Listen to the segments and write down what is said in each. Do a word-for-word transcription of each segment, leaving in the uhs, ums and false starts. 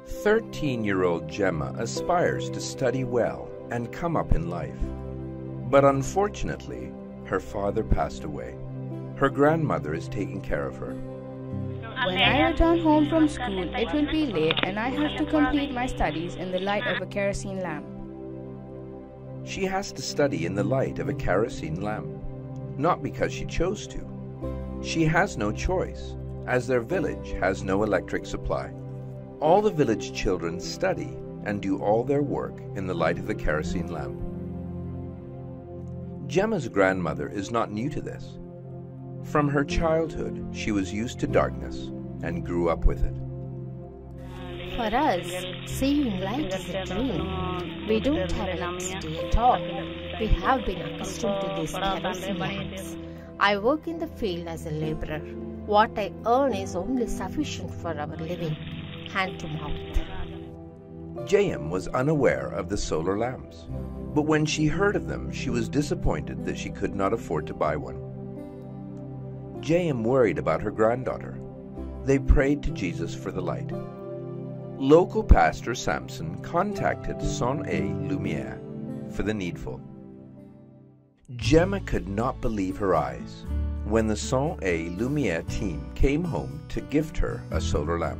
thirteen-year-old Gemma aspires to study well and come up in life. But unfortunately, her father passed away. Her grandmother is taking care of her. When I return home from school, it will be late and I have to complete my studies in the light of a kerosene lamp. She has to study in the light of a kerosene lamp, not because she chose to. She has no choice, as their village has no electric supply. All the village children study and do all their work in the light of the kerosene lamp. Gemma's grandmother is not new to this. From her childhood, she was used to darkness and grew up with it. For us, seeing light is a dream. We don't have electricity at all. We have been accustomed to these kerosene lamps. I work in the field as a laborer. What I earn is only sufficient for our living, hand to mouth. Jayam was unaware of the solar lamps, but when she heard of them, she was disappointed that she could not afford to buy one. Jayam worried about her granddaughter. They prayed to Jesus for the light. Local pastor Samson contacted Son et Lumière for the needful. Gemma could not believe her eyes when the Son et Lumière team came home to gift her a solar lamp.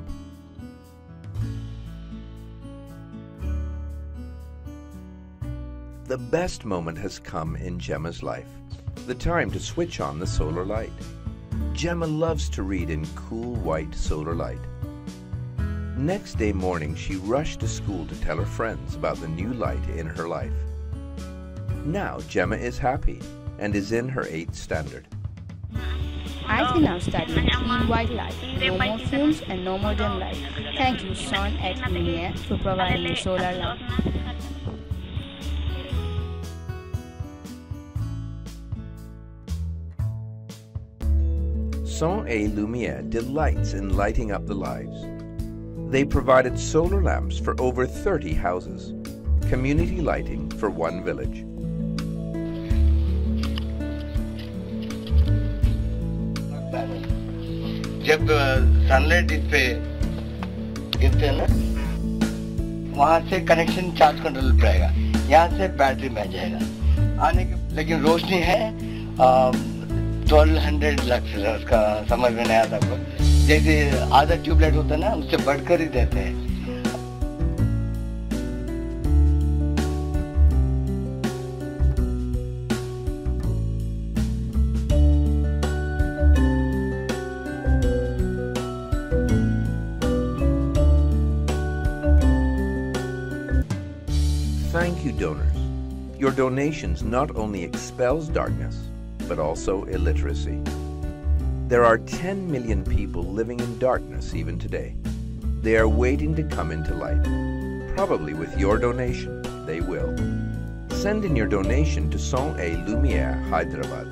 The best moment has come in Gemma's life, the time to switch on the solar light. Gemma loves to read in cool white solar light. Next day morning, she rushed to school to tell her friends about the new light in her life. Now Gemma is happy and is in her eighth standard. I can now study in clean white light, no more fumes and no more dim light. Thank you, Son et Lumière, for providing me solar lamp. Son et Lumière delights in lighting up the lives. They provided solar lamps for over thirty houses, community lighting for one village. जब sunlight इस पे गिरते हैं ना, वहाँ से connection charge control पे आएगा, यहाँ से बैटरी में आ जाएगा आने के, लेकिन रोशनी है ट्वेल्व हंड्रेड लक्स उसका समझ में नहीं आता आपको, जैसे आधा ट्यूबलाइट होता है ना उससे बढ़कर ही देते हैं. Thank you, donors. Your donations not only expels darkness, but also illiteracy. There are ten million people living in darkness even today. They are waiting to come into light. Probably with your donation, they will. Send in your donation to Son et Lumière, Hyderabad.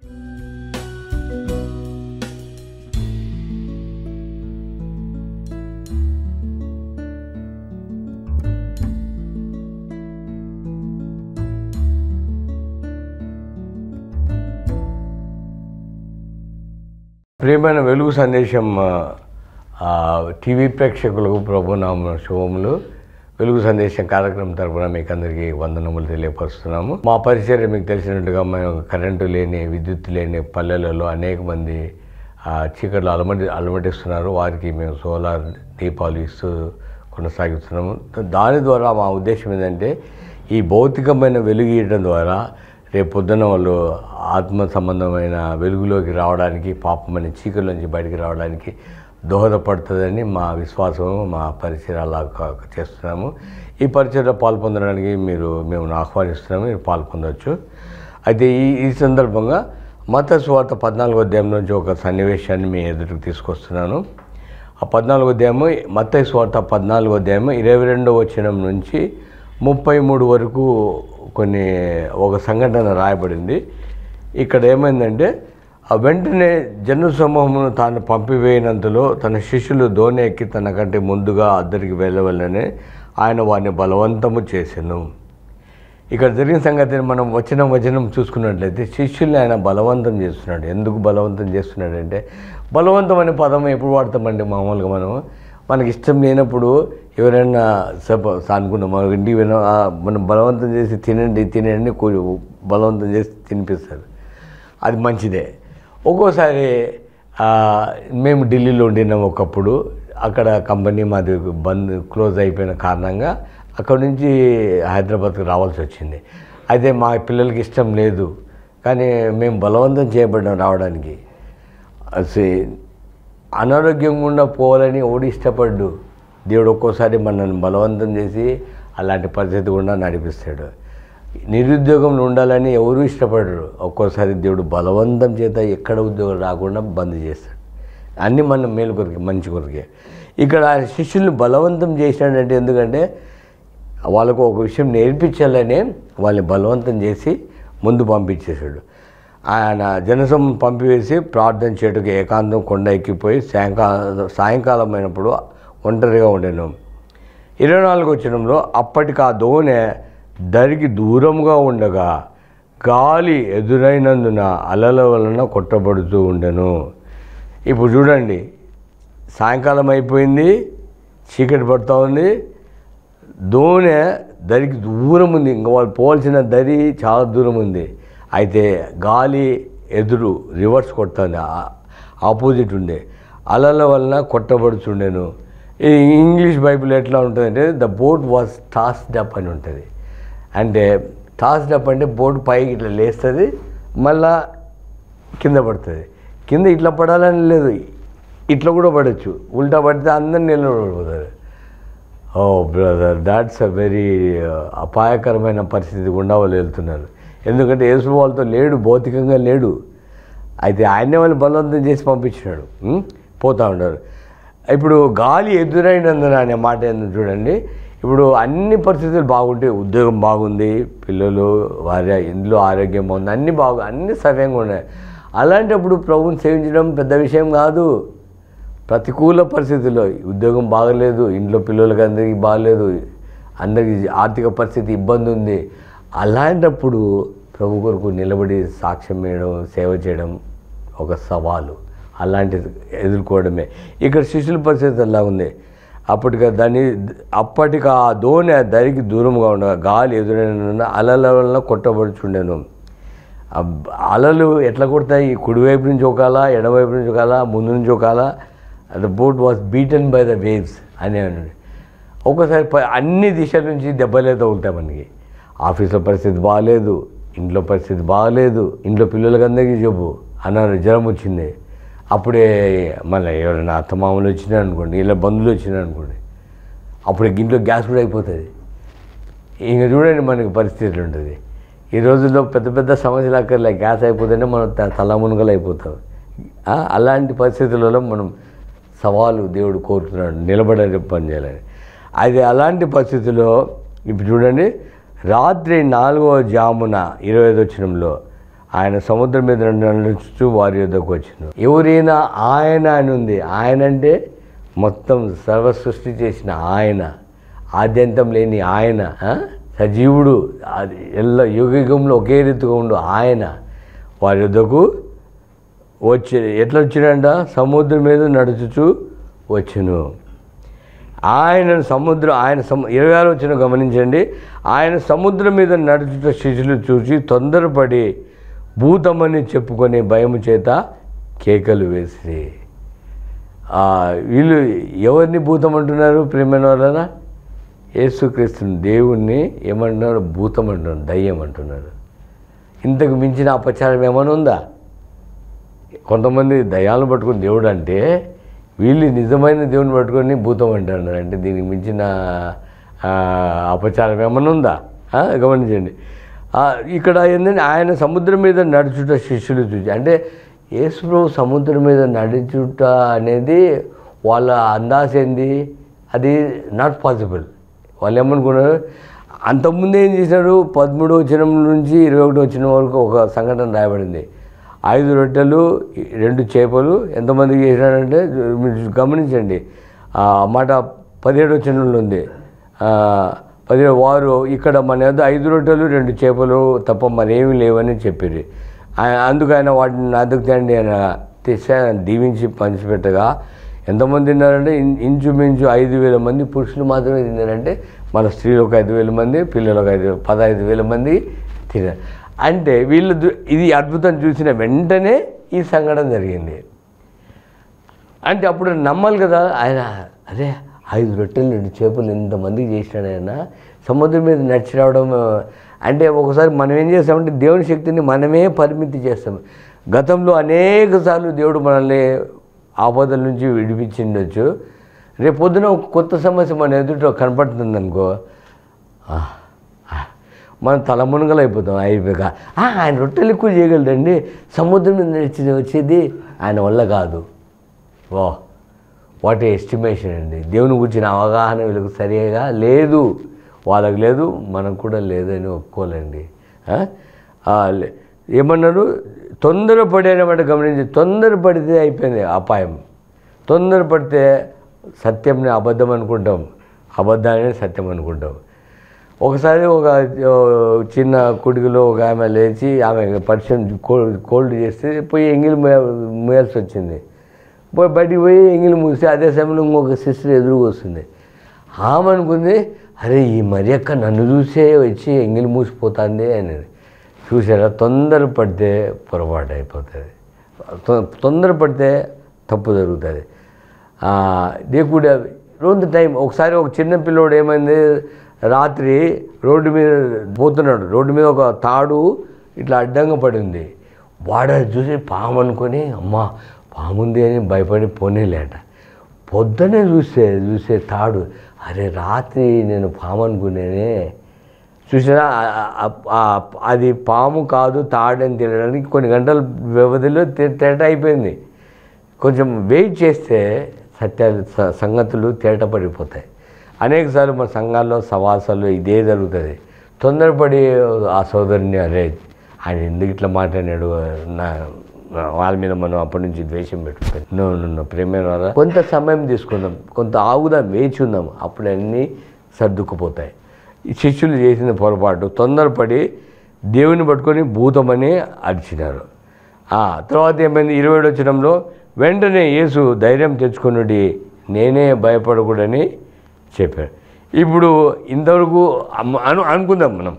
ప్రియమైన వెలుగు సందేశం TV ప్రేక్షకులకు ప్రభునామ శుభములు. వెలుగు సందేశం కార్యక్రమం తరపున మీకు అందరికీ వందనములు తెలియపరుస్తున్నాము. మా పరిచర్య మీకు తెలిసినట్టుగా మేము కరెంటు లేని, విద్యుత్ లేని పల్లెలలో అనేక మంది చీకట్లు అలమటి అలమటిస్తున్నారు. వారికి మేము సోలార్ దీపాలు ఇస్తూ కొనసాగిస్తున్నాము. దాని ద్వారా మా ఉద్దేశం ఏంటంటే ఈ భౌతికమైన వెలుగు ఇవ్వడం ద్వారా రేపు పొద్దున వాళ్ళు ఆత్మ సంబంధమైన వెలుగులోకి రావడానికి, పాపమైన చీకటి నుంచి బయటికి రావడానికి దోహదపడుతుందని మా విశ్వాసము, మా పరిచయం అలా చేస్తున్నాము. ఈ పరిచయంలో పాల్పొందడానికి మీరు మేము ఆహ్వానిస్తున్నాము, మీరు పాల్పొందవచ్చు. అయితే ఈ ఈ సందర్భంగా మత్తయి సువార్త పద్నాలుగో అధ్యాయం నుంచి ఒక సన్నివేశాన్ని మీ ఎదురుకు తీసుకొస్తున్నాను. ఆ పద్నాలుగో అధ్యాయము మత్తయి సువార్త పద్నాలుగో అధ్యాయము ఇరవై రెండో వచనం నుంచి ముప్పై మూడు వరకు కొన్ని ఒక సంఘటన రాయబడింది. ఇక్కడ ఏమైందంటే వెంటనే జన సమూహమును తాను పంపివేయనంతలో తన శిష్యులు దోణి ఎక్కి తనకంటే ముందుగా అద్దరికి వెళ్ళవలనే ఆయన వారిని బలవంతము చేసెను. ఇక్కడ జరిగిన సంగతిని మనం వచనం వచనం చూసుకున్నట్లయితే శిష్యుల్ని ఆయన బలవంతం చేస్తున్నాడు. ఎందుకు బలవంతం చేస్తున్నాడంటే, బలవంతం అనే పదం ఎప్పుడు వాడతామండి మామూలుగా మనం మనకి ఇష్టం లేనప్పుడు ఎవరైనా సప అనుకున్నాం మన ఇంటికి విన మనం బలవంతం చేసి తినండి తినండి బలవంతం చేసి తినిపిస్తారు, అది మంచిదే. ఒక్కోసారి మేము ఢిల్లీలో ఉండినాం ఒకప్పుడు, అక్కడ కంపెనీ మాది బంద్ క్లోజ్ అయిపోయిన కారణంగా అక్కడ నుంచి హైదరాబాద్కి రావాల్సి వచ్చింది. అయితే మా పిల్లలకి ఇష్టం లేదు, కానీ మేము బలవంతం చేయబడ్డాం రావడానికి. అనారోగ్యంగా ఉండా పోవాలని ఎవడు ఇష్టపడ్డు, దేవుడు ఒక్కోసారి మనల్ని బలవంతం చేసి అలాంటి పరిస్థితి కూడా నడిపిస్తాడు. నిరుద్యోగంలో ఉండాలని ఎవరు ఇష్టపడరు, ఒక్కోసారి దేవుడు బలవంతం చేత ఎక్కడ ఉద్యోగం రాకుండా బంద్ చేస్తాడు. అన్నీ మనం మేలు కొరికే మంచి కొరికే. ఇక్కడ ఆయన శిష్యుల్ని బలవంతం చేసినాడంటే ఎందుకంటే వాళ్ళకు ఒక విషయం నేర్పించాలని వాళ్ళని బలవంతం చేసి ముందు పంపించేశాడు. ఆయన జనసమూహం పంపివేసి ప్రార్థన చేయటకు ఏకాంతం కొండ ఎక్కిపోయి సాయంకాలం సాయంకాలం అయినప్పుడు ఒంటరిగా ఉండేను. ఇరవై నాలుగు వచనంలో అప్పటికి ఆ దోణె దరికి దూరంగా ఉండగా గాలి ఎదురైనందున అలల వలన కొట్టబడుతూ ఉండెను. ఇప్పుడు చూడండి, సాయంకాలం అయిపోయింది, చీకటి పడుతూ ఉంది, దోణె దరికి దూరం ఉంది, ఇంకా వాళ్ళు పోవాల్సిన దరి చాలా దూరం ఉంది. అయితే గాలి ఎదురు రివర్స్ కొడుతుంది, ఆపోజిట్ ఉండే, అలల వలన కొట్టబడుతుండేను. ఈ ఇంగ్లీష్ బైబిల్ ఎట్లా ఉంటుందంటే the boat was tossed up అని ఉంటుంది. అంటే టాస్డ్ అప్ అంటే బోట్ పైకి ఇట్లా లేస్తుంది, మళ్ళా కింద పడుతుంది. కింద ఇట్లా పడాలని లేదు, ఇట్లా కూడా పడవచ్చు, ఉల్టా పడితే అందరు నిలబడిపోతారు. Oh brother, that's a very అపాయకరమైన పరిస్థితి గుండా వాళ్ళు వెళ్తున్నారు. ఎందుకంటే యేసు వాళ్ళతో లేడు, భౌతికంగా లేడు. అయితే ఆయనే వాళ్ళు బలవంతం చేసి పంపించినాడు, పోతూ ఉన్నారు. ఇప్పుడు గాలి ఎదురైనందున అనే మాట ఏందని చూడండి. ఇప్పుడు అన్ని పరిస్థితులు బాగుంటాయి, ఉద్యోగం బాగుంది, పిల్లలు వారి ఇంట్లో ఆరోగ్యం బాగుంది, అన్నీ బాగు అన్నీ సవ్యంగా ఉన్నాయి. అలాంటప్పుడు ప్రభువుని సేవించడం పెద్ద విషయం కాదు. ప్రతికూల పరిస్థితుల్లో ఉద్యోగం బాగలేదు, ఇంట్లో పిల్లలకి అందరికీ బాగలేదు, అందరికీ ఆర్థిక పరిస్థితి ఇబ్బంది ఉంది, అలాంటప్పుడు ప్రభు కొరకు నిలబడి సాక్ష్యం వేయడం, సేవ చేయడం ఒక సవాలు. అలాంటిది ఎదుర్కోవడమే ఇక్కడ శిష్యుల పరిస్థితి అలా ఉంది. అప్పటికి దాన్ని అప్పటికి ఆ దోణి దరికి దూరంగా ఉండగా గాలి ఎదురైన అలల వలన కొట్టబడుచుండెను. అలలు ఎట్లా కొడతాయి? కుడివైపు నుంచి ఒకాల, ఎడవైపు నుంచి ఒకాల, ముందు నుంచి ఒకాల. The boat was beaten by the waves అని అన్నాడు. ఒక్కసారి అన్ని దిశల నుంచి దెబ్బలే తగులుతాయి మనకి. ఆఫీస్లో పరిస్థితి బాగాలేదు, ఇంట్లో పరిస్థితి బాగాలేదు, ఇంట్లో పిల్లలకి అందరికీ జబ్బు అన్నారు, జ్వరం వచ్చింది. అప్పుడే మళ్ళీ ఎవరైనా అత్తమామలు వచ్చినారు అనుకోండి, ఇలా బంధువులు వచ్చినారు అనుకోండి, అప్పుడే ఇంట్లో గ్యాస్ కూడా అయిపోతుంది. ఇంక చూడండి మనకి పరిస్థితి ఉంటుంది. ఈ రోజుల్లో పెద్ద పెద్ద సమస్యలు అక్కర్లే, గ్యాస్ అయిపోతేనే మనం తలమునగలు అయిపోతాం. అలాంటి పరిస్థితులలో మనం సవాలు దేవుడు కోరుతున్నాడు, నిలబడే పని చేయాలని. అది అలాంటి పరిస్థితుల్లో ఇప్పుడు చూడండి, రాత్రి నాలుగవ జామున ఇరవై ఐదు వచనంలో ఆయన సముద్రం మీద నడుస్తూ వారి యొద్దకు వచ్చిన. ఎవరైనా ఆయన అని ఉంది. ఆయన అంటే మొత్తం సర్వ సృష్టి చేసిన ఆయన, ఆద్యంతం లేని ఆయన, సజీవుడు, అది ఎల్ల యుగయుగంలో ఒకే రీతిగా ఉండు ఆయన వారి యొద్దకు వచ్చి ఎట్లా వచ్చినంట? సముద్రం మీద నడుచుచూ వచ్చును. ఆయన సముద్రం ఆయన సము ఇరవై ఆరు వచ్చిన గమనించండి. ఆయన సముద్రం మీద నడుచుట శిష్యులు చూసి తొందరపడి భూతమని చెప్పుకొని భయము చేత కేకలు వేసి. వీళ్ళు ఎవరిని భూతం అంటున్నారు? ప్రేమైన వాళ్ళనా? యేసుక్రీస్తుని, దేవుణ్ణి ఏమంటున్నారు? భూతం అంటున్నారు, దయ్యం అంటున్నారు. ఇంతకు మించిన అపచారం ఏమైనా ఉందా? కొంతమంది దయ్యాలను పట్టుకుని దేవుడు అంటే, వీళ్ళు నిజమైన దేవుని పట్టుకొని భూతం అంటున్నారు. అంటే దీనికి మించిన అపచారం ఏమైనా ఉందా? గమనించండి. ఇక్కడ ఏంటంటే ఆయన సముద్రం మీద నడుచుట శిష్యులు చూసి, అంటే యేసుప్రభు సముద్రం మీద నడుచుట అనేది వాళ్ళ అందాజ ఏంది? అది నాట్ పాసిబుల్. వాళ్ళు ఏమనుకున్నారు? అంతకుముందు ఏం చేశారు? పదమూడు వచనం నుంచి ఇరవై ఒకటి వచనం వరకు ఒక సంఘటన రాయబడింది. ఐదు రొట్టెలు రెండు చేపలు ఎంతమందికి చేశాడంటే మీరు గమనించండి. ఆ మాట పదిహేడు వచనంలో ఉంది. పదిహేడు వారు ఇక్కడ మన యొద్ద ఐదు రొట్టెలు రెండు చేపలు తప్ప మరేమీ లేవని చెప్పారు. అందుకు ఆయన వాటిని అదుకుతండి ఆయన తెచ్చి దీవించి పంచిపెట్టగా ఎంతమంది తిన్నారంటే ఇంచుమించు ఐదు వేల మంది పురుషులు మాత్రమే తిన్నారంటే మన స్త్రీలు ఒక ఐదు వేల మంది, పిల్లలు ఒక ఐదు పదహైదు వేల మంది తిన్నారు. అంటే వీళ్ళు ఇది అద్భుతం చూసిన వెంటనే ఈ సంఘటన జరిగింది. అంటే అప్పుడు నమ్మాలి కదా ఆయన, అరే ఐదు రొట్టెలు రెండు చేపలు ఎంతమందికి చేసినాడు ఆయన, సముద్రం మీద నడిచి రావడం. అంటే ఒకసారి మనం ఏం చేస్తామంటే దేవుని శక్తిని మనమే పరిమితి చేస్తాం. గతంలో అనేక సార్లు దేవుడు మనల్ని ఆపదల నుంచి విడిపించిండొచ్చు. రేపు పొద్దున ఒక కొత్త సమస్య మన ఎదుట కనపడుతుంది అనుకో, మనం తలమునగలు అయిపోతాం. అయిపోయాక ఆయన రొట్టెలు ఎక్కువ చేయగలడండి, సముద్రం మీద నడిచి వచ్చేది ఆయన వల్ల కాదు. వా వాట్ ఎస్టిమేషన్ అండి. దేవుని గురించిన అవగాహన వీళ్ళకి సరిగా లేదు, వాళ్ళకి లేదు, మనకు కూడా లేదని ఒప్పుకోలేండి. ఏమన్నారు, తొందరపడేనమాట గమనించి, తొందరపడితే అయిపోయింది అపాయం. తొందరపడితే సత్యంని అబద్ధం అనుకుంటాం, అబద్ధాన్ని సత్యం అనుకుంటాం. ఒకసారి ఒక చిన్న కుడికిలో ఒక ఆమె లేచి ఆమె పరిచయం కోల్డ్ కోల్డ్ చేస్తే పోయి ఎంగిలి మూయాల్సి వచ్చింది. పోయి బయటికి పోయి ఎంగిలి మూసి అదే సమయంలో ఇంకొక సిస్టర్ ఎదురుగా వస్తుంది. ఆమె అనుకుంది, అరే ఈ మరి అక్క నన్ను చూసే వచ్చి ఎంగిలి మూసిపోతుంది అని. చూసారా, తొందరపడితే పొరపాటు అయిపోతుంది, తొందరపడితే తప్పు జరుగుతుంది. దే కుడ్ రోజు టైం. ఒకసారి ఒక చిన్న పిల్లోడు ఏమైంది, రాత్రి రోడ్డు మీద పోతున్నాడు, రోడ్డు మీద ఒక తాడు ఇట్లా అడ్డంగా పడింది. వాడు చూసి పాము అనుకొని అమ్మ పాముంది అని భయపడి పోనీలేట. పొద్దునే చూస్తే చూసే తాడు, అరే రాత్రి నేను పాము అనుకునేనే. చూసినా అది పాము కాదు తాడని తెలియడానికి కొన్ని గంటల వ్యవధిలో తేట అయిపోయింది. కొంచెం వెయిట్ చేస్తే సత్యాలు సంగతులు తేట పడిపోతాయి. అనేకసార్లు మన సంఘాల్లో సవాసాలు ఇదే జరుగుతుంది. తొందరపడి ఆ సోదరుని, అరే ఆయన ఎందుకు ఇట్లా మాట్లాడాడు, నా వాళ్ళ మీద మనం అప్పటి నుంచి ద్వేషం పెట్టుకుంటాం. నో నో ప్రేమైన వాళ్ళ కొంత సమయం తీసుకుందాం, కొంత ఆగుదాం, వేచి ఉందాం, అప్పుడు అన్నీ సర్దుకుపోతాయి. ఈ శిష్యులు చేసిన పొరపాటు, తొందరపడి దేవుని పట్టుకొని భూతమని అరిచినారు. తర్వాత ఏమైంది, ఇరవై ఏడు వచనంలో వెంటనే యేసు ధైర్యం తెచ్చుకున్నది, నేనే భయపడకూడని చెప్పాడు. ఇప్పుడు ఇంతవరకు అను అనుకుందాం మనం,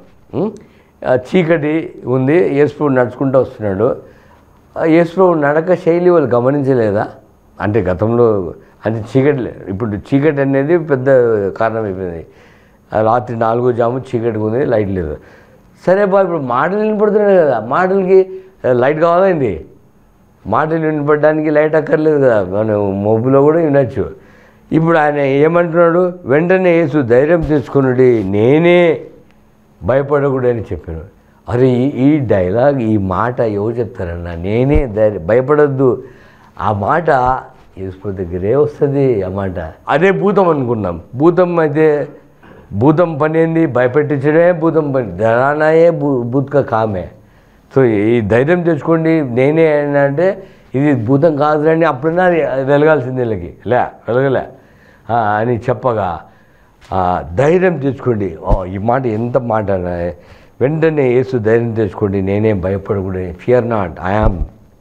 చీకటి ఉంది, యేసు నడుచుకుంటూ వస్తున్నాడు. యేసు నడక శైలి వాళ్ళు గమనించలేదా? అంటే గతంలో అంటే చీకటి, ఇప్పుడు చీకటి అనేది పెద్ద కారణం అయిపోయింది. రాత్రి నాలుగో జాము చీకటి ఉంది, లైట్ లేదు. సరే బా, ఇప్పుడు మాటలు వినపడుతున్నాయి కదా, మాటలకి లైట్ కావాలండి. మాటలు వినపడడానికి లైట్ అక్కర్లేదు కదా, మనం మొబైల్లో కూడా వినొచ్చు. ఇప్పుడు ఆయన ఏమంటున్నాడు, వెంటనే యేసు ధైర్యం తెచ్చుకున్నాడు, నేనే భయపడకూడదని చెప్పాను. అరే ఈ డైలాగ్, ఈ మాట ఎవరు చెప్తారన్నా, నేనే ధైర్యం భయపడద్దు, ఆ మాట యేసు దగ్గరే వస్తుంది. ఆ మాట అదే భూతం అనుకున్నాం. భూతం అయితే భూతం పని ఏంది, భయపెట్టించడమే భూతం పని, ధనానాయే భూ భూత్క కామే. సో ఈ ధైర్యం తెచ్చుకోండి, నేనే అంటే ఇది భూతం కాదులని అప్పుడన్నా వెలగాల్సింది, వీళ్ళకి లే వెలగలే అని చెప్పగా ధైర్యం తెచ్చుకోండి. ఈ మాట ఎంత మాట, వెంటనే యేసు ధైర్యం తెచ్చుకోండి, నేనే భయపడకూడదు, ఫియర్ నాట్, ఐ యామ్.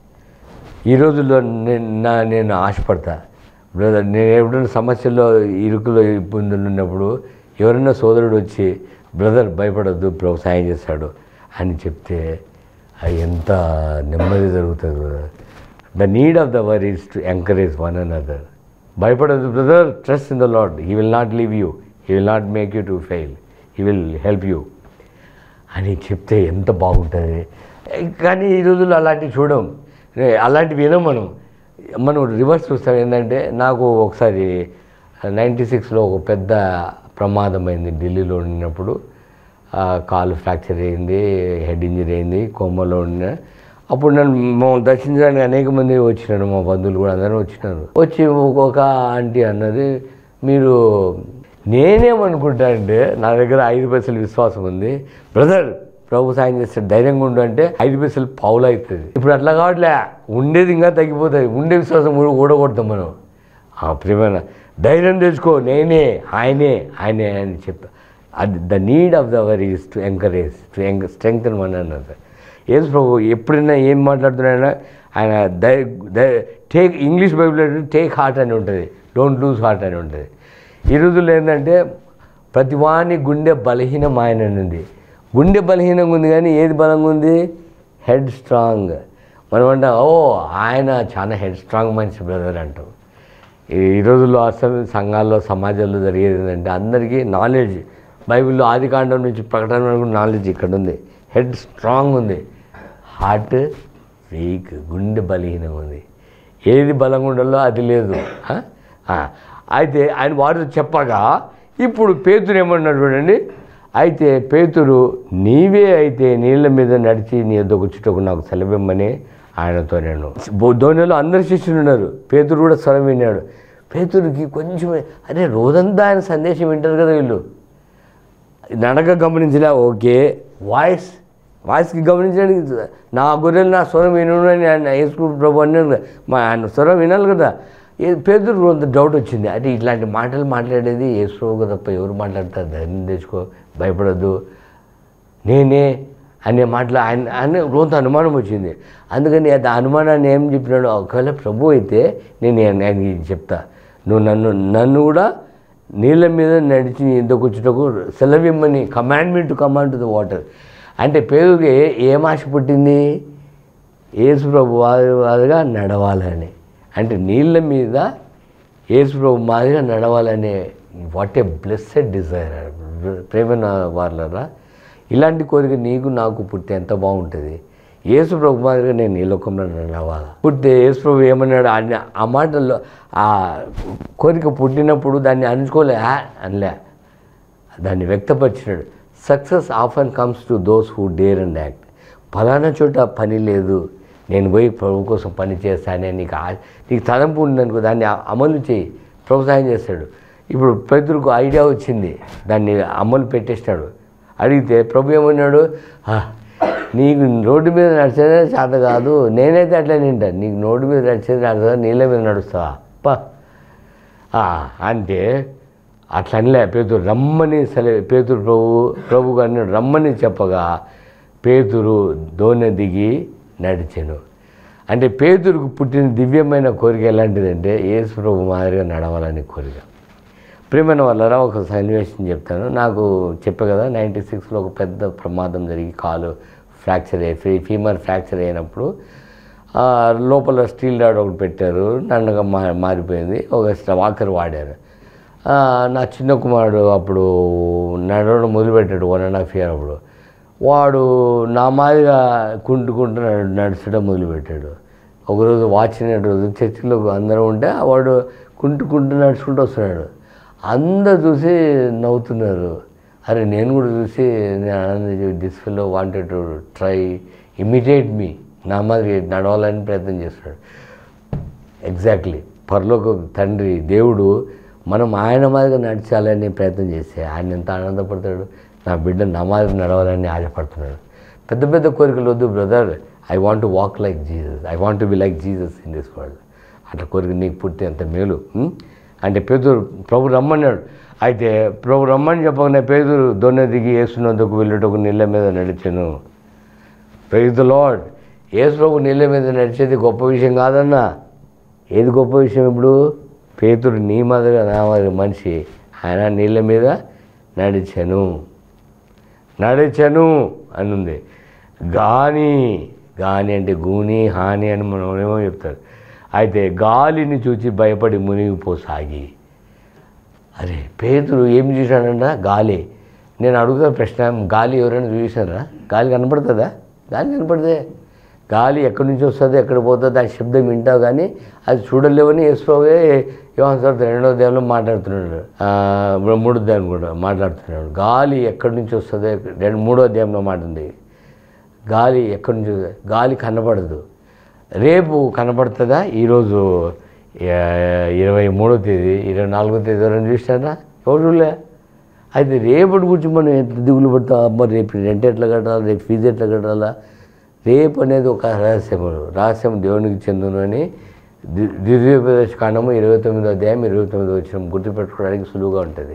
ఈ రోజుల్లో నేను నా నేను ఆశపడతా బ్రదర్, నేను ఎప్పుడైనా సమస్యల్లో ఇరుకులో ఇబ్బందులు ఉన్నప్పుడు ఎవరైనా సోదరుడు వచ్చి బ్రదర్ భయపడద్దు, ప్రభు సాయం చేస్తాడు అని చెప్తే ఎంత నెమ్మది జరుగుతుంది brother. The need of the hour is to encourage one another. భయపడద్దు brother, trust in the Lord, he will not leave you, he will not make you to fail, he will help you అని చెప్తే ఎంత బాగుంటుంది. కానీ ఈ రోజుల్లో అలాంటివి చూడం, అలాంటివి వినం. మనం మనం రివర్స్ చూస్తాం. ఏంటంటే నాకు ఒకసారి నైంటీ సిక్స్లో ఒక పెద్ద ప్రమాదం అయింది ఢిల్లీలో ఉన్నప్పుడు. కాలు ఫ్రాక్చర్ అయింది, హెడ్ ఇంజరీ అయింది, కోమలో ఉన్న. అప్పుడు నన్ను మమ్మల్ని దర్శించడానికి అనేక మంది వచ్చినారు, మా బంధువులు కూడా అందరూ వచ్చినారు. వచ్చి ఒక ఆంటీ అన్నది, మీరు నేనేమనుకుంటా అంటే నా దగ్గర ఐదు పైసలు విశ్వాసం ఉంది బ్రదర్, ప్రభు సాయం చేస్తే ధైర్యంగా ఉండు అంటే ఐదు పైసలు పావులు అవుతుంది. ఇప్పుడు అట్లా కావట్లే, ఉండేది ఇంకా తగ్గిపోతుంది, ఉండే విశ్వాసం కూడా ఓడగొడతాం మనం. ప్రియమైన ధైర్యం తెచ్చుకో, నేనే ఆయనే ఆయనే అని చెప్పా. అది the need of the hour is to encourage, to ఎంక స్ట్రెంగ్తన్ వన్ అనదర్. యేసు ప్రభు ఎప్పుడైనా ఏం మాట్లాడుతున్నాడైనా ఆయన దై దై టేక్ ఇంగ్లీష్ బైబిల్ అంటే టేక్ హార్ట్ అని ఉంటుంది, డోంట్ లూజ్ హార్ట్ అని ఉంటుంది. ఈ రోజుల్లో ఏంటంటే ప్రతి వాని గుండె బలహీనం ఆయన ఉంది. గుండె బలహీనంగా ఉంది కానీ ఏది బలంగా ఉంది? Head strong. మనం అంటాం ఓ ఆయన చాలా హెడ్ స్ట్రాంగ్ మనిషి బ్రదర్ అంటాం. ఈ రోజుల్లో అసలు సంఘాల్లో సమాజంలో జరిగేది ఏంటంటే అందరికీ నాలెడ్జ్, బైబిల్లో ఆది కాండం నుంచి ప్రకటన వరకు నాలెడ్జ్ ఇక్కడ ఉంది. హెడ్ స్ట్రాంగ్ ఉంది, హార్ట్ వీక్, గుండె బలహీనం ఉంది. ఏది బలంగా ఉండాలో అది లేదు. అయితే ఆయన వారితో చెప్పగా ఇప్పుడు పేతురు ఏమన్నాడు చూడండి. అయితే పేతురు నీవే అయితే నీళ్ళ మీద నడిచి నీ యొద్దకు వచ్చుటకు నాకు సెలవిమ్మని ఆయనతో నేను. ధోనిలో అందరు శిష్యులు ఉన్నారు, పేతురు కూడా స్వరం విన్నాడు. పేతురుకి కొంచెం అరే రోజంతా ఆయన సందేశం వింటారు కదా వీళ్ళు, నడక గమనించలే. ఓకే వాయిస్ వాయిస్కి గమనించడానికి నా గొర్రెలు నా స్వరం వినని ఆయన యేసు ప్రభు అన్నాడు, మా ఆయన స్వరం వినాలి కదా. పేతురు కొంత డౌట్ వచ్చింది, అంటే ఇట్లాంటి మాటలు మాట్లాడేది యేసు ప్రభు తప్ప ఎవరు మాట్లాడతారు, ధైర్యం తెచ్చుకో, భయపడద్దు, నేనే అనే మాటలు ఆయన ఆయన కొంత అనుమానం వచ్చింది. అందుకని అది అనుమానాన్ని ఏం చెప్పినాడు, ఒకవేళ ప్రభు అయితే నేను ఆయనకి చెప్తా, నువ్వు నన్ను నన్ను కూడా నీళ్ళ మీద నడిచి ఎందుకు వచ్చేటకు సెలవిమ్మని, commandment to command to the water. అంటే పేరుకి ఏం ఆశ పుట్టింది? యేసు ప్రభు వారిగా నడవాలని, అంటే నీళ్ళ మీద యేసు ప్రభు మాదిరిగా నడవాలనే వాట్ ఏ బ్లెస్సెడ్ డిజైర్. ప్రేమైన వాళ్ళరా, ఇలాంటి కోరిక నీకు నాకు పుట్టే ఎంత బాగుంటుంది. యేసు ప్రభు మాదిరిగా నేను ఈ లోకంలో నడవాలా. పుట్టే యేసు ప్రభు ఏమన్నాడు ఆయన ఆ మాటల్లో, ఆ కోరిక పుట్టినప్పుడు దాన్ని అనుకోలే అనలే, దాన్ని వ్యక్తపరిచినాడు. Success often comes to those who dare and act. ఫలానా చోట పని లేదు, నేను పోయి ప్రభు కోసం పని చేస్తానే, నీకు నీకు తలంపు ఉందనుకో దాన్ని అమలు చేయి, ప్రభు సాయం చేస్తాడు. ఇప్పుడు పేతురుకు ఐడియా వచ్చింది, దాన్ని అమలు పెట్టేసినాడు. అడిగితే ప్రభు ఏమన్నాడు, నీకు రోడ్డు మీద నడిచేదే చేత కాదు, నేనైతే అట్లా నింటాను, నీకు రోడ్డు మీద నడిచేది నడుస్తా, నీళ్ళ మీద నడుస్తావా పా అంటే అట్లా అనలే. పేతురు రమ్మని సలే పేతురు ప్రభు ప్రభు గారిని రమ్మని చెప్పగా పేతురు దోణి దిగి నడిచెను. అంటే పేతురుకు పుట్టిన దివ్యమైన కోరిక ఎలాంటిదంటే యేసు ప్రభు మాదిరిగా నడవాలని కోరిక. ప్రియమైన వాళ్ళరా, ఒక సన్నివేశం చెప్తాను. నాకు చెప్పే కదా నైంటీ సిక్స్లో ఒక పెద్ద ప్రమాదం జరిగి కాలు ఫ్రాక్చర్ అయ్యి ఫీ ఫీమర్ ఫ్రాక్చర్ అయినప్పుడు లోపల స్టీల్ రాడ్ ఒకటి పెట్టారు, నన్నగా మా మారిపోయింది, ఒక వాకర్ వాడారు. నా చిన్న కుమారుడు అప్పుడు నడవడం మొదలుపెట్టాడు, వన్ అండ్ హాఫ్ ఇయర్. అప్పుడు వాడు నా మాదిరిగా కుంటుకుంటూ నడుచడం మొదలుపెట్టాడు. ఒకరోజు వాచిన రోజు చర్చిలో అందరూ ఉంటే వాడు కుంటుకుంటూ నడుచుకుంటూ వస్తున్నాడు. అందరు చూసి నవ్వుతున్నారు. అరే నేను కూడా చూసి నేను ఆనంద this fellow wanted to try imitate me, నా మాదిరి నడవాలని ప్రయత్నం చేస్తున్నాడు. ఎగ్జాక్ట్లీ పరలోక తండ్రి దేవుడు మనం ఆయన మాదిరిగా నడిచాలని ప్రయత్నం చేస్తే ఆయన ఎంత ఆనందపడతాడు. నా బిడ్డ నా మాదిరి నడవాలని ఆశపడుతున్నాడు. పెద్ద పెద్ద కోరికలు వద్దు brother, I want to walk like Jesus, I want to be like Jesus in this world. అట్లా కోరిక నీకు పుట్టి అంత మేలు. అంటే పేతురు ప్రభు రమ్మన్నాడు. అయితే ప్రభు రమ్మని చెప్పగానే పేతురు దొన్నె దిగి యేసునందుకు వెళ్ళటకు నీళ్ళ మీద నడిచెను. Praise the Lord. యేసు ప్రభు నీళ్ళ మీద నడిచేది గొప్ప విషయం కాదన్నా. ఏది గొప్ప విషయం? ఇప్పుడు పేతురు నీ మాదిరిగా నా మాదిరి మనిషి, ఆయన నీళ్ళ మీద నడిచెను నడిచెను అని ఉంది. గాని గాని అంటే గూని హాని అని మనం ఏమో చెప్తారు. అయితే గాలిని చూచి భయపడి మునిగిపోసాగి. అరే పేతురు ఏం చూశాడన్నా? గాలి. నేను అడుగుతా ప్రశ్న, గాలి ఎవరైనా చూసారా? గాలి కనపడుతుందా? గాలి కనపడితే గాలి ఎక్కడి నుంచి వస్తుంది, ఎక్కడ పోతుంది, దాని శబ్దం వింటావు, కానీ అది చూడలేవని యేసుప్రభువే యోహాను సువార్త రెండో అధ్యాయంలో మాట్లాడుతున్నాడు, మూడో అధ్యాయం కూడా మాట్లాడుతున్నాడు. గాలి ఎక్కడి నుంచి వస్తుంది, రెండు మూడో అధ్యాయంలో మాట ఉంది. గాలి ఎక్కడి నుంచి, గాలి కనపడదు. రేపు కనపడుతుందా? ఈరోజు ఇరవై మూడో తేదీ ఇరవై నాలుగో తేదీ ఎవరైనా చూస్తారా? ఎవరు చూడలే. అయితే రేపటి గురించి మనం ఎంత దిగులు పడతాం, అమ్మ రేపు రెంట్ ఎట్లా కట్టాలా, రేపు ఫీజు ఎట్లా కట్టాలా. రేపు అనేది ఒక రహస్యము, రహస్యం దేవునికి చెందును అని ద్వితీయోపదేశ కాండము ఇరవై తొమ్మిదో అధ్యాయం ఇరవై తొమ్మిదో వచ్చిన గుర్తుపెట్టుకోవడానికి సులువుగా ఉంటుంది.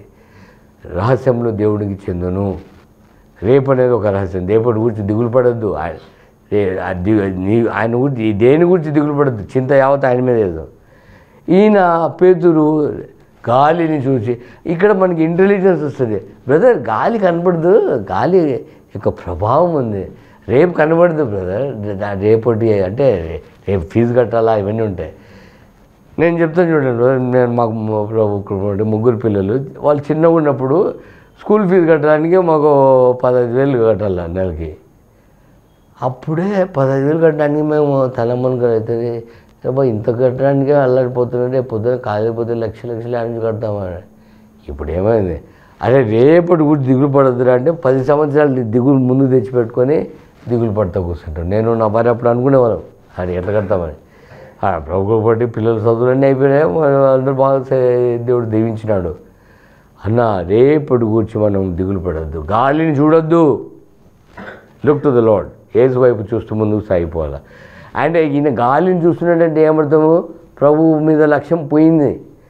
రహస్యంలో దేవుడికి చెందును. రేపు అనేది ఒక రహస్యం. రేపటి గురించి దిగులు పడద్దు. అది నీ ఆయన గురించి దేని గురించి దిగులు పడద్దు, చింత యావత్ ఆయన మీద లేదు. ఈయన పేతురు గాలిని చూసి, ఇక్కడ మనకి ఇంటెలిజెన్స్ వస్తుంది. బ్రదర్ గాలి కనపడదు, గాలి యొక్క ప్రభావం ఉంది. రేపు కనబడదు బ్రదర్, రేపటి అంటే రేపు ఫీజు కట్టాలా ఇవన్నీ ఉంటాయి. నేను చెప్తాను చూడండి, నేను మాకు ముగ్గురు పిల్లలు, వాళ్ళు చిన్నగా ఉన్నప్పుడు స్కూల్ ఫీజు కట్టడానికి మాకు పదహైదు వేలు కట్టాలి నెలకి. అప్పుడే పదహైదు వేలు కట్టడానికి మేము తలమ్మనుగా అవుతుంది, ఇంత కట్టడానికే అల్లాడిపోతుందంటే పొద్దున కాలేకపోతే లక్ష లక్షలు ఆడించి కడతామని. ఇప్పుడు ఏమైంది, అరే రేపటి గురించి దిగులు పడద్దురా అంటే పది సంవత్సరాలు దిగులు ముందు తెచ్చిపెట్టుకొని దిగులు పడతా కూర్చుంటాం. నేను నా భార్య అప్పుడు అనుకునేవాళ్ళం అది ఎట్లా కడతామని. ప్రభు బట్టి పిల్లలు చదువులన్నీ అయిపోయినాయి, అందరూ బాగా దేవుడు దీవించినాడు. అన్న రేపటి గురించి మనం దిగులు పడద్దు, గాలిని చూడొద్దు, look to the Lord, Yesu వైపు చూస్తూ ముందుకు సాగిపోవాలి. అంటే ఈయన గాలిని చూస్తున్నాడంటే ఏమర్థము, ప్రభువు మీద లక్ష్యం పోయింది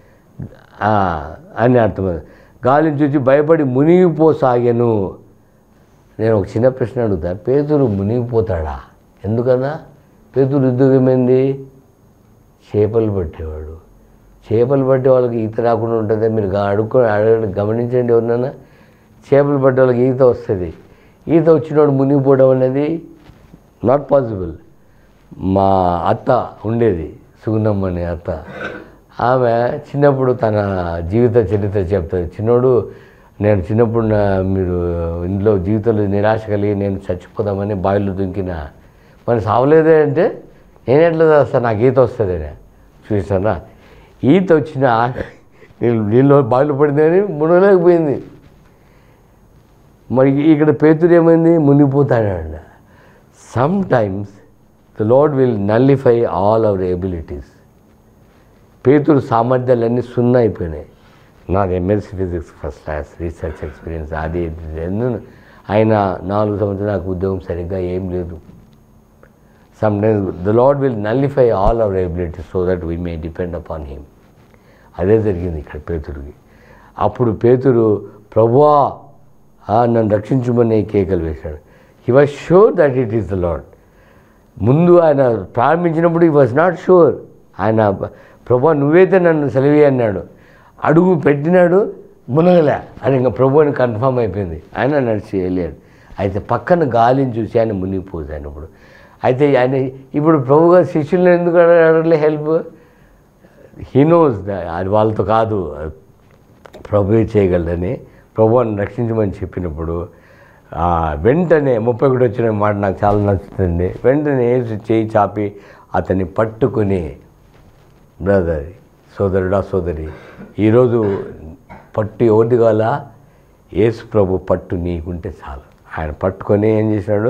అని అర్థం. గాలిని చూసి భయపడి మునిగిపోసాగాను. నేను ఒక చిన్న ప్రశ్న అడుగుతా, పేతురు మునిగిపోతాడా? ఎందుకన్నా? పేతురు ఉద్యోగం ఏంది? చేపలు పట్టేవాడు. చేపలు పట్టే వాళ్ళకి ఈత రాకుండా ఉంటుంది. మీరు అడుక్కో అడగ గమనించండి ఎవరినైనా, చేపలు పట్టే వాళ్ళకి ఈత వస్తుంది. ఈత వచ్చినవాడు మునిగిపోవడం అనేది నాట్ పాసిబుల్. మా అత్త ఉండేది, సుగుణమ్మ అనే అత్త, ఆమె చిన్నప్పుడు తన జీవిత చరిత్ర చెప్తుంది. చిన్నోడు నేను చిన్నప్పుడు నా మీరు ఇంట్లో జీవితంలో నిరాశ కలిగి నేను చచ్చిపోదామని బావిలో దుంకిన, మరి సావలేదే అంటే నేను ఎట్లా చేస్తాను, నాకు ఈత వస్తుందని చూసానా. ఈత వచ్చిన నేను నీళ్ళు బావిలో పడిందని మునగలేకపోయింది. మరి ఇక్కడ పేతురు ఏమైంది, మునిగిపోతాడంట. Sometimes the Lord will nullify all our abilities. Peturu సామర్థ్యాలన్నీ సున్నా అయిపోయినాయి. నాది MSc physics first class research experience, అది ఆయన నాలుగు సంవత్సరాలు నాకు ఉద్యోగం సరిగ్గా ఏం లేదు. Sometimes the Lord will nullify all our abilities so that we may depend upon him. అదే జరిగింది ఇక్కడ పేతురుకి. అప్పుడు పేతురు ప్రభువా నన్ను రక్షించమని కేకలు వేశాడు. He was sure that it is the Lord. ముందు ఆయన ప్రారంభించినప్పుడు హీ వాజ్ నాట్ షూర్. ఆయన ప్రభువా నువ్వైతే నన్ను సెలవి అన్నాడు. అడుగు పెట్టినాడు, మునగలే అని ఇంకా ప్రభు అని కన్ఫామ్ అయిపోయింది. ఆయన నడిచి వెళ్ళాడు. అయితే పక్కన గాలిని చూసి ఆయన మునిగిపోయాను. ఇప్పుడు అయితే ఆయన ఇప్పుడు ప్రభుగా శిష్యులను ఎందుకు అడగలే హెల్ప్? హీ నోస్ అది వాళ్ళతో కాదు, ప్రభువే చేయగలదని. ప్రభువుని రక్షించమని చెప్పినప్పుడు వెంటనే ముప్పై ఒకటి వచ్చిన మాట నాకు చాలా నచ్చుతుంది. వెంటనే చేయి చాపి అతన్ని పట్టుకుని, బ్రదర్ సోదరుడా సోదరి, ఈరోజు పట్టు ఎవరిది కాల? యేసు ప్రభు పట్టు నీకుంటే చాలు. ఆయన పట్టుకొని ఏం చేశాడు,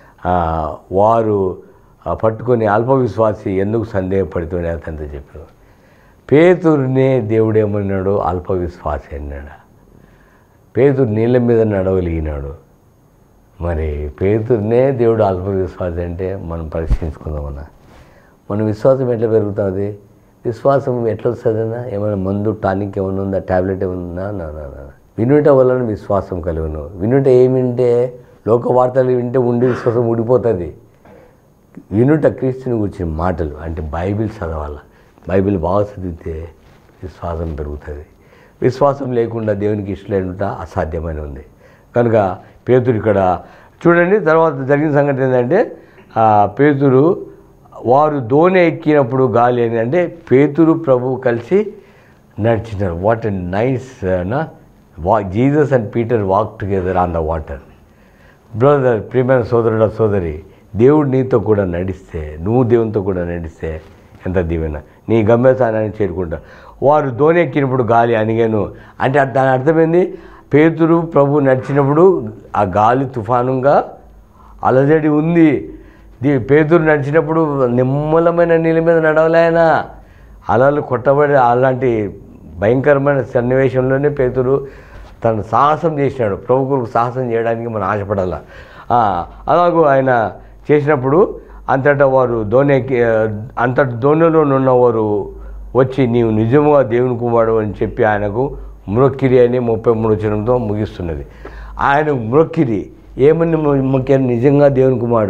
వారు పట్టుకొని అల్ప విశ్వాసి ఎందుకు సందేహపడుతుండే అతనితో చెప్పాడు. పేతురునే దేవుడు ఏమన్నాడు, అల్ప విశ్వాసి అన్నాడు. పేతురు నీళ్ళ మీద నడవలిగినాడు. మరి పేతురునే దేవుడు అల్ప విశ్వాసి అంటే మనం పరీక్షించుకుందామన్నా. మన విశ్వాసం ఎట్లా పెరుగుతుంది? విశ్వాసం ఎట్లా వస్తుందన్నా? ఏమైనా మందు టానిక్ ఏమైనా ఉందా, ట్యాబ్లెట్ ఏమైనా ఉందా? నా వినుట వలన విశ్వాసం కలుగును. వినుట ఏమింటే లోక వార్తలు వింటే ఉండి విశ్వాసం ఊడిపోతుంది. వినుట క్రీస్తుని గురించిన మాటలు అంటే బైబిల్ చదవాలి. బైబిల్ బాగా చదివితే విశ్వాసం పెరుగుతుంది. విశ్వాసం లేకుండా దేవునికి ఇష్టలేనుట అసాధ్యమైన ఉంది. కనుక పేతురు ఇక్కడ చూడండి. తర్వాత జరిగిన సంగతి ఏంటంటే, పేతురు వారు దోణి ఎక్కినప్పుడు గాలి ఏంటంటే పేతురు ప్రభువు కలిసి నడిచినారు. వాట్ ఎ నైస్ నా వా Jesus and Peter walk together on the water. Brother, ప్రియమైన సోదరుడ సోదరి, దేవుడు నీతో కూడా నడిస్తే, నువ్వు దేవునితో కూడా నడిస్తే ఎంత దీవెన. నీ గమ్యస్థానాన్ని చేరుకుంటా. వారు దోణి ఎక్కినప్పుడు గాలి అణిగాను అంటే దాని అర్థమైంది, పేతురు ప్రభు నడిచినప్పుడు ఆ గాలి తుఫానుగా అలజడి ఉంది. దీ పేతురు నడిచినప్పుడు నిమ్మలమైన నీళ్ళ మీద నడవలేనా, అలలు కొట్టబడి అలాంటి భయంకరమైన సన్నివేశంలోనే పేతురు తను సాహసం చేసినాడు. ప్రభువుకు సాహసం చేయడానికి మనం ఆశపడాల. అలాగూ ఆయన చేసినప్పుడు అంతటా వారు దోణి అంతటి దోణిలో ఉన్నవారు వచ్చి నీవు నిజముగా దేవుని కుమారుడు అని చెప్పి ఆయనకు మ్రొక్కిరి అని ముప్పై మూడు వచనంతో ముగిస్తున్నది. ఆయన మ్రొక్కిరి ఏమని మొక్కారు? నిజంగా దేవుని కుమారుడు.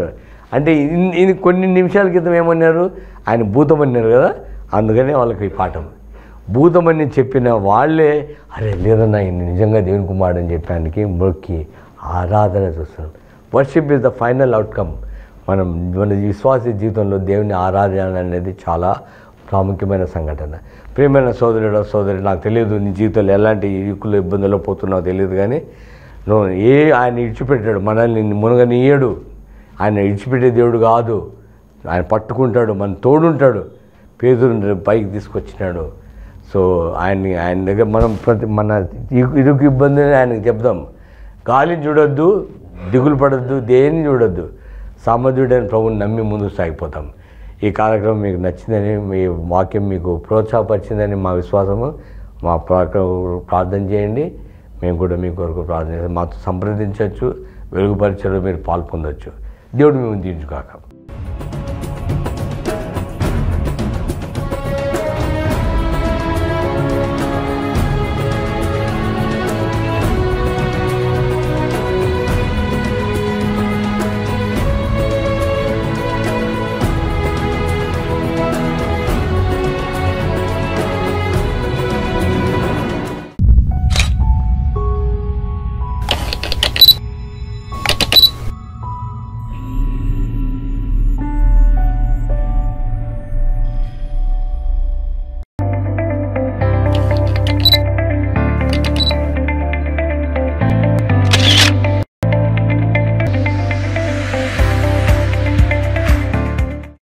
అంటే ఇది కొన్ని నిమిషాల క్రితం ఏమన్నారు, ఆయన భూతం అన్నారు కదా, అందుకనే వాళ్ళకి ఈ పాఠం. భూతమని చెప్పిన వాళ్ళే అరే లేదన్నా ఈయన నిజంగా దేవుని కుమారుడు అని చెప్పడానికి మొక్కి ఆరాధన చూస్తున్నాం. Worship is the final outcome. మనం మన విశ్వాస జీవితంలో దేవుని ఆరాధన అనేది చాలా ప్రాముఖ్యమైన సంఘటన. ప్రియమైన సోదరుడు సోదరి, నాకు తెలియదు నీ జీవితంలో ఎలాంటి ఇరుకులు ఇబ్బందుల్లో పోతున్నావో తెలియదు, కానీ నువ్వు ఏ ఆయన ఇడిచిపెట్టాడు, మనల్ని మునగనీయడు. ఆయన ఇడిచిపెట్టే దేవుడు కాదు, ఆయన పట్టుకుంటాడు, మన తోడుంటాడు. పేదరు పైకి తీసుకొచ్చినాడు. సో ఆయన్ని ఆయన దగ్గర మనం ప్రతి మన ఇరుకు ఇబ్బందిని ఆయనకి చెప్దాం. గాలిని చూడొద్దు, దిగులు పడొద్దు, దేన్ని చూడొద్దు, సామర్థ్యుడైన ప్రభువుని నమ్మి ముందుకు సాగిపోతాం. ఈ కార్యక్రమం మీకు నచ్చిందని, మీ వాక్యం మీకు ప్రోత్సాహపరిచిందని మా విశ్వాసము. మా ప్రార్థన చేయండి, మేము కూడా మీ కొరకు ప్రార్థన చేస్తాం. మాతో సంప్రదించవచ్చు, వెలుగుపరిచలో మీరు పాల్పొందవచ్చు. దేవుడు మేము దీవించుగాక.